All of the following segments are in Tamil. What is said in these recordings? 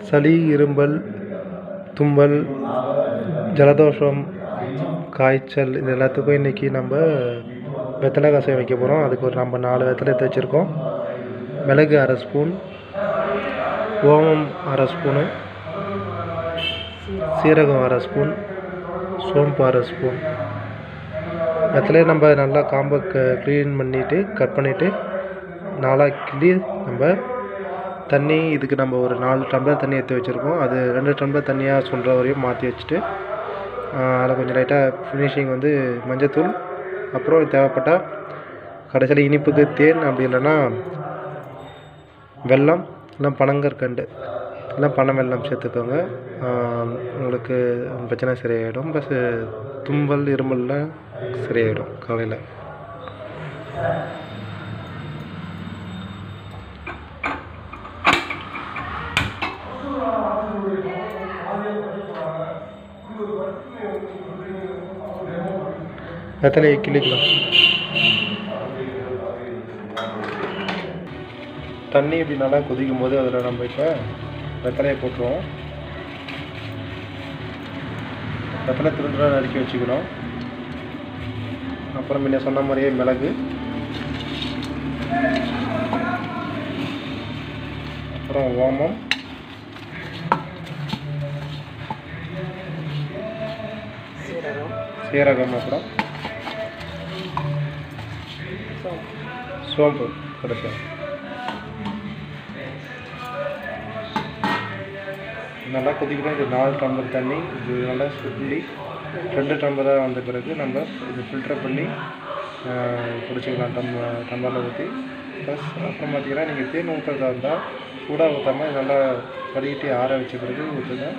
சளி, இருமல், தும்மல், ஜலதோஷம், காய்ச்சல் இது எல்லாத்துக்கும் இன்றைக்கி நம்ம வெத்தலை கஷாயம் வைக்க போகிறோம். அதுக்கு ஒரு நம்ம 4 வெத்தலை எடுத்து வச்சுருக்கோம். மிளகு 1/2 ஸ்பூன், ஓமம் 1/2 ஸ்பூனு, சீரகம் 1/2 ஸ்பூன், சோம்பு 1/2 ஸ்பூன். வெத்தலையை நம்ம நல்லா காம்பை க்ளீன் பண்ணிவிட்டு கட் பண்ணிவிட்டு 4 கிள்ளி நம்ம தண்ணி இதுக்கு நம்ம ஒரு 4 டம்ளர் தண்ணி எடுத்து வச்சுருக்கோம். அது 2 டம்ளர் தண்ணியாக சொல்கிற வரையும் மாற்றி வச்சுட்டு அதில் கொஞ்சம் லைட்டாக ஃபினிஷிங் வந்து மஞ்சத்தூள், அப்புறம் தேவைப்பட்டால் கடைசியில் இனிப்புக்கு தேன், அப்படி இல்லைன்னா வெல்லம், இல்லை பனங்கற்கண்டு, இல்லை பனை வெல்லம் சேர்த்துக்கோங்க. உங்களுக்கு பிரச்சனை சரியாயிடும். ப்ளஸ் தும்மல், இருமல்லாம் சரியாயிடும் காலையில். வெத்தலையை கிள்ளிக்கலாம். தண்ணி இப்படி நல்லா கொதிக்கும் போது அதில் நம்ம இப்போ வெத்தலையை போட்டுருவோம். வெத்தலை துருந்துலாம் நறுக்கி வச்சுக்கணும். அப்புறம் முன்ன சொன்ன மாதிரியே மிளகு, அப்புறம் ஓமம், சீரகம், அப்புறம் சோம்பு கடைசி. நல்லா கொதிக்கணும். இது 4 டம்ளர் தண்ணி. இது நல்லா சுண்டி 2 டம்ளராக வந்த பிறகு நம்ம இது ஃபில்டர் பண்ணி குடிச்சிக்கலாம் டம்ளரில் ஊற்றி. ப்ளஸ் அப்புறம் பார்த்திங்கன்னா நீங்கள் தேன் ஊற்றுறதா இருந்தால் சூடாக ஊற்றாமல் நல்லா வடிகட்டி ஆற வச்ச பிறகு ஊற்றுங்க.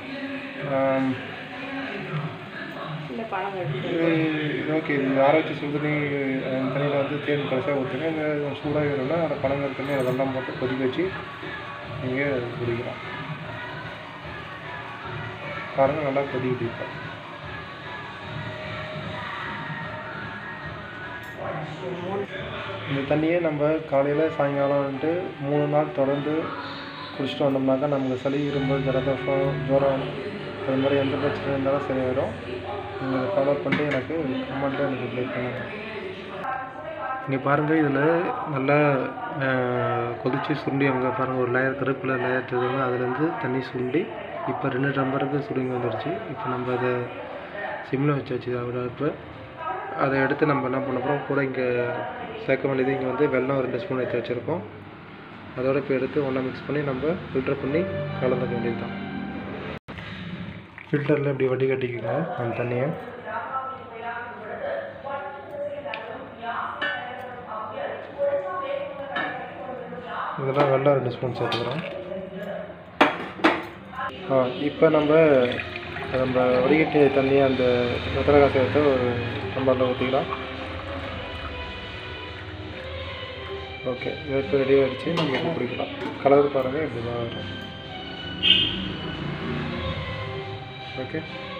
ஓகே, இது ஆற வச்சு சுடு தண்ணியில் வந்து தேன் கடைசியாக ஊற்றுங்க. இந்த சூடாக வேணும்னா அதை பனங்கல் தண்ணி அதை வெள்ளம் போட்டு கொதிக்க வச்சு நீங்கள் குடிக்கலாம். பாருங்கள், நல்லா கொதிக்கிட்டு இப்போ. இந்த தண்ணியை நம்ம காலையில் சாயங்காலம் வந்துட்டு 3 நாள் தொடர்ந்து குடிச்சிட்டு வந்தோம்னாக்கா நமக்கு சளி, இருமல், ஜலதோஷம், ஜுரம் அது மாதிரி எந்த பிரச்சனை இருந்தாலும் சரியாயிடும். நீங்கள் இதை ஃபாலோ பண்ணிட்டு எனக்கு கமெண்ட்டில் எனக்கு ரிப்ளை பண்ணுங்கள். இங்கே பாருங்கள், இதில் நல்லா கொதித்து சுண்டி அங்கே பாருங்கள் ஒரு லேயர் கருப்பில் லேயர் தெரியுங்க. அதுலேருந்து தண்ணி சுண்டி இப்போ 2 டம்ளருக்கு சுருங்கி வந்துடுச்சு. இப்போ நம்ம அதை சிம்மில் வச்சு இப்போ அதை எடுத்து நம்ம என்ன பண்ண போகிறோம், கூட இங்கே சேர்க்க வேண்டியது இங்கே வந்து வெல்லம் 2 ஸ்பூன் எடுத்து வச்சுருக்கோம். அதோட இப்போ எடுத்து ஒன்றா மிக்ஸ் பண்ணி நம்ம ஃபில்டர் பண்ணி கலந்துக்க வேண்டியது தான். ஃபில்டரில் இப்படி வடிகட்டிக்கோங்க அந்த தண்ணியை. இதெல்லாம் வெல்லம் 2 ஸ்பூன் சேர்த்துக்கிறோம். இப்போ நம்ம வடிகட்டிய தண்ணியை அந்த வெத்தலை கஷாயத்தை ஒரு டம்ளரில் ஊற்றிக்கலாம். ஓகே, இது இப்போ ரெடி ஆகிடுச்சு. நம்ம இப்போ குடிக்கலாம். கலர் பாருங்கள், இப்படி தான் வரும். ஓகே.